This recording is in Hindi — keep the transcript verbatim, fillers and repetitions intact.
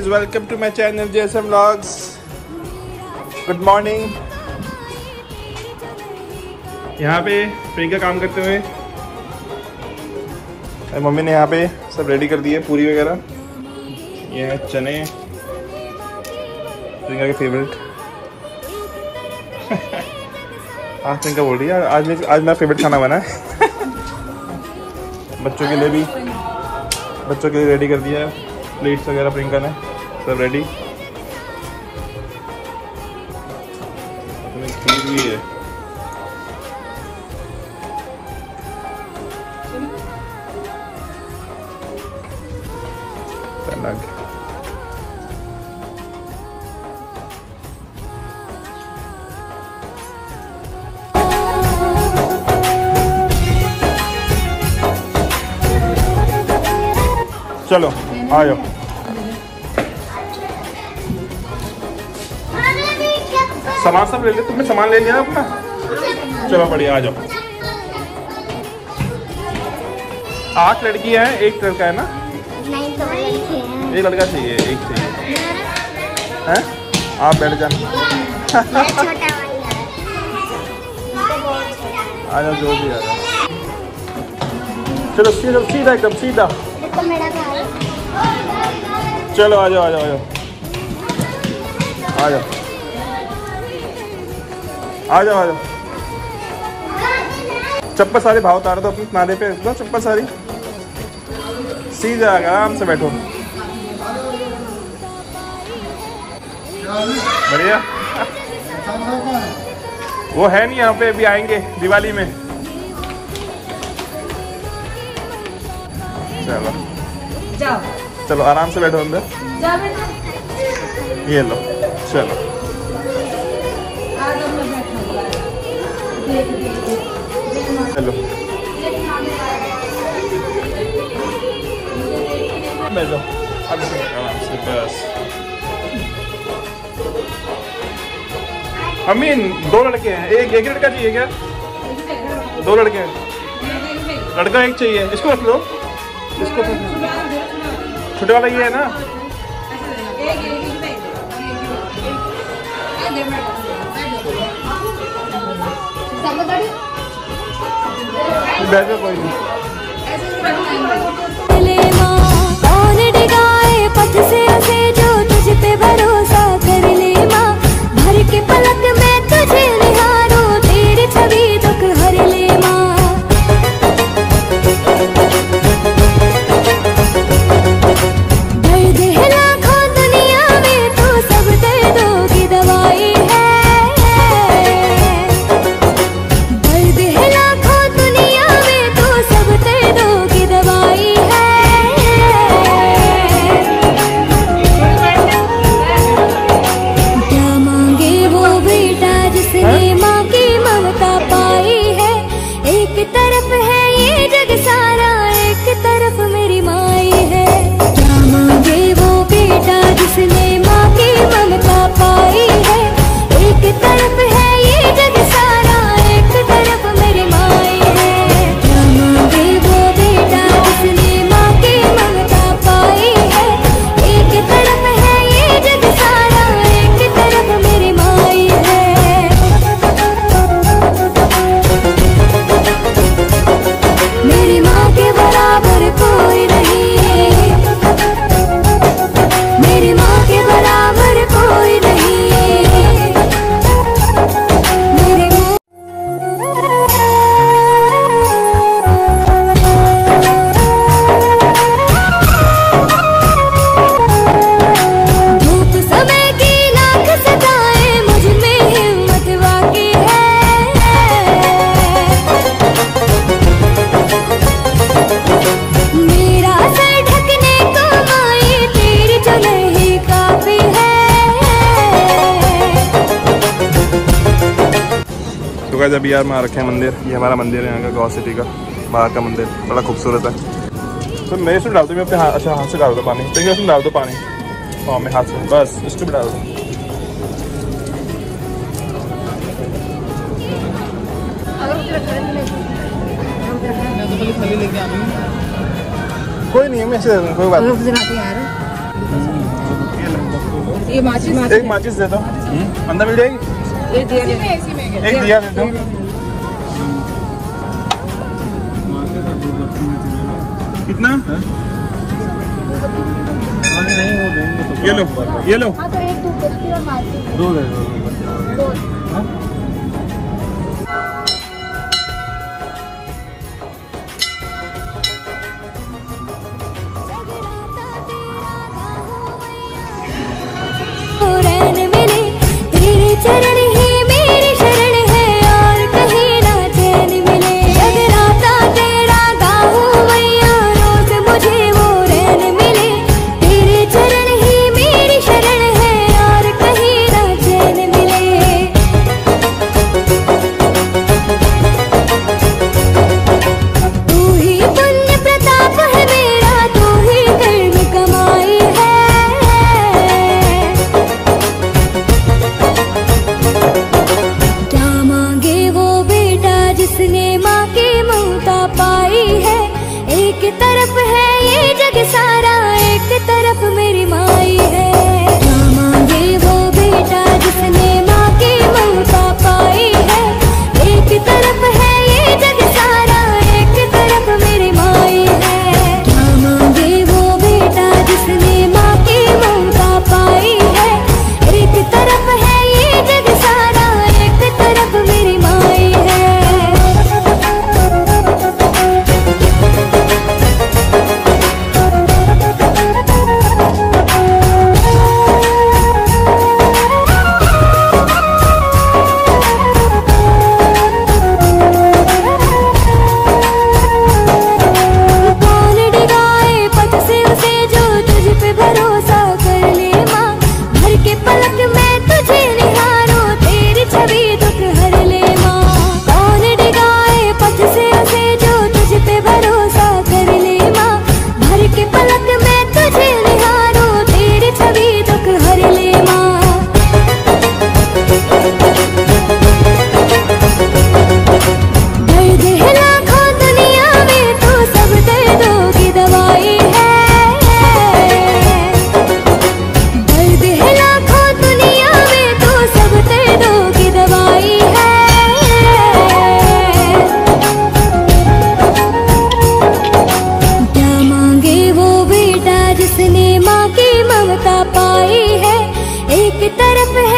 Welcome to my channel JSM vlogs. Good morning. यहाँ पे प्रियंका काम करते हुए मम्मी ने यहाँ पे सब रेडी कर दिए, पूरी वगैरह। ये है चने, प्रियंका के फेवरेट। आज प्रियंका बोल रही है आज आज मेरा फेवरेट खाना बना है। बच्चों के लिए भी बच्चों के लिए रेडी कर दिया है, प्लेट्स वगैरह प्रियंका ने सब रेडी। खीर भी है। अलग चलो आ जाओ। सामान सब ले ले, तुमने सामान ले लिया अपना? चलो बढ़िया, आ जाओ। आठ लड़कियां हैं, एक लड़का है ना? नहीं तो लड़के हैं। एक लड़का चाहिए, एक चाहिए। हैं? आप बैठ जाना। छोटा वाला है। आ जाओ, जो भी आ जाओ। चलो सीधा सीधा एकदम सीधा। देखो मेरा भाई। चलो आ जाओ आ जाओ आ जाओ आ जाओ आ जाओ आ जाओ। चप्पल सारे भाव उतार दो अपने नाले पे, दो चप्पल सारी। सीधा आराम से बैठो, बढ़िया। वो है नहीं यहाँ पे, अभी आएंगे दिवाली में। चलो जाओ, चलो आराम से बैठो अंदर। जाओ बेटा। ये लो, चलो चलो बैठो आराम से, बस। अमीन, दो लड़के हैं, एक एक लड़का चाहिए क्या? दो लड़के हैं, लड़का एक चाहिए। इसको रख लो, इसको छोटे वाला ये है ना? बैठो, कोई नहीं। कौन डिगाए पथ से उसे जो तुझ पे भरोसा कर ले माँ। भर के पलक में तुझे निहारो, तेरी छवि दुख हर ले माँ। दर्द है लाखों दुनिया में, तो सब दर्दों की दवाई है। दर्द है लाखों दुनिया में, तो सब दर्दों की दवाई है। क्या मांगे वो बेटा जिसने माँ की ममता पाई है। एक तरफ है ये जग सारा, एक तरफ मेरी माई है। क्या मांगे वो बेटा जिसने माँ की ममता पाई है। एक तरफ है ये जग सारा, एक तरफ मेरी माई है। क्या मांगे वो बेटा जिसने माँ की ममता पाई है। एक तरफ है ये जग सारा, एक तरफ मेरी माई है। मेरी माँ के बराबर कोई नहीं, मेरी माँ के बराबर कोई नहीं। मेरी माँ धूप समय की लाख सताए, मुझ में हिम्मत वाकी है। मेरा सर ढकने को माई, तेरी चुनर ही काफी है। तो गाइस अभी यार मैं रखे हैं मंदिर, ये हमारा मंदिर है यहाँ का, गौ सिटी का बाहर का मंदिर, बड़ा खूबसूरत है। तो मेरे इसमें डाल दो, मैं अपने हाथ, अच्छा हाथ से डाल दो पानी, तो इसमें डाल दो पानी। हाँ मैं हाथ से, बस इसको भी डाल दो। कोई नहीं है, मैं ऐसे कोई बात नहीं। ये माचिस एक माचिस दे दो, अंदर मिल जाएगी। ये दिया एक दिया दे दो। कितना? ये लो, ये लो। हाँ तो एक धूपबत्ती और माचिस दो दे दो। दो। रैन मिले तेरे चरण ही मेरी शरण है, और कहीं ना चैन मिले। जगराता तेरा गाऊं मैया, रोज मुझे वो रैन मिले। तेरे चरण ही मेरी शरण है, और कहीं ना चैन मिले। तू ही पुण्य प्रताप है मेरा, तू ही कर्म कमाई है। क्या मांगे वो बेटा जिसने माँ की ममता पाई है। एक तरफ है ये जग सारा, एक तरफ मेरी माई है। क्या मांगे वो बेटा जिसने माँ की ममता पाई है। एक तरफ है ये जग सारा, एक तरफ मेरी माई है। क्या मांगे वो बेटा जिसने माँ की ममता पाई है। एक तरफ है ये जग सारा, एक तरफ मेरी माई है। कौन डिगाए पथ से उसे जो तुझ पे भरोसा कर ले माँ। भर के पलक में तुझे निहारो, तेरी छवि दुख हर ले माँ। कौन डिगाए पथ से उसे जो तुझ पे भरोसा कर ले माँ। भर के पलक में तुझे निहारो, तेरी छवि दुख हर ले माँ। दर्द है लाखों दुनिया में, तू सब दर्दों की दवाई है। दर्द है लाखों दुनिया में, तू सब दर्दों की दवाई है। क्या मांगे वो बेटा जिसने माँ की ममता पाई है। एक तरफ